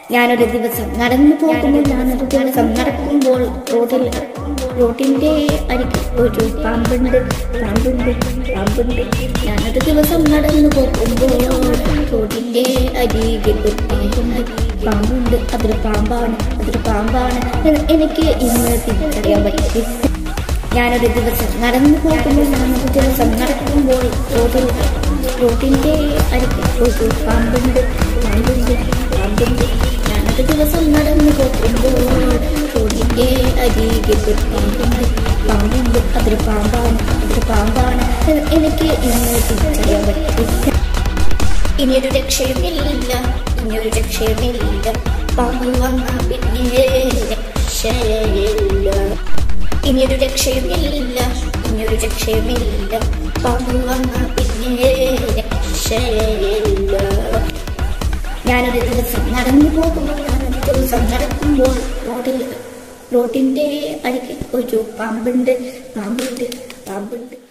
ഞാനൊരു ദിവസം നടന്നു പോകുമ്പോൾ നടക്കുമ്പോൾ റോഡിന്റെ അരികിൽ ഒരു പാമ്പുണ്ട്. ഞാനൊരു ദിവസം നടന്നു പോകുമ്പോൾ റോഡിന്റെ അരികിൽ ഒരു പാമ്പുണ്ട്. അതൊരു പാമ്പാണ് എനിക്ക് ഇന്ന് തിരിച്ചറിയാൻ പറ്റി. ഞാനൊരു ദിവസം നടന്നു പോകുമ്പോൾ നടക്കുമ്പോൾ റോഡിന്റെ അരികിൽ ഒരു പാമ്പുണ്ട്. ഞാനൊരു ദിവസം നടന്നു പോകുമ്പോൾ റോഡിന്റെ അരികിൽ ഒരു പാമ്പുണ്ട്. അതൊരു പാമ്പാണ് എനിക്ക് ഇന്ന് തിരിച്ചറിയാൻ പറ്റി. ഇനിയൊരു രക്ഷയുമില്ല, പാമ്പ് വന്ന പിന്നെ രക്ഷയില്ല. ഇനിയൊരു രക്ഷയുമില്ല, പാമ്പ് വന്ന പിന്നെ രക്ഷയില്ല. ഞാനൊരു ദിവസം നടന്നു പോകുമ്പോൾ റോഡിന്റെ അരികിൽ ഒരു പാമ്പുണ്ട്.